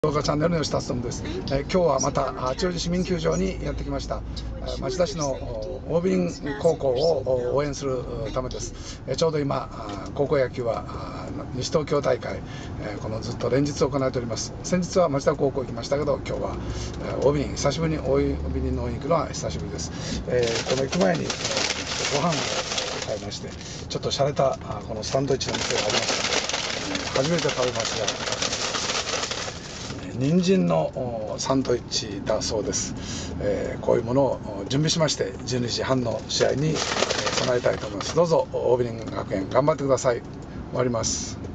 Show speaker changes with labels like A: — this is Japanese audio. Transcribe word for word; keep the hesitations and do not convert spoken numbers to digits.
A: 動画チャンネルの吉田勉です。えー、今日はまた八王子市民球場にやってきました。町田市の桜美林高校を応援するためです。えー、ちょうど今高校野球は西東京大会、えー、このずっと連日行われております。先日は町田高校行きましたけど、今日は桜美林、久しぶりに桜美林の応援行くのは久しぶりです。えー、この行く前にご飯を買いまして、ちょっと洒落たこのサンドイッチの店がありました。初めて食べました。人参のサンドイッチだそうです。えー、こういうものを準備しましてじゅうにじはんの試合に備えたいと思います。どうぞ桜美林学園頑張ってください。終わります。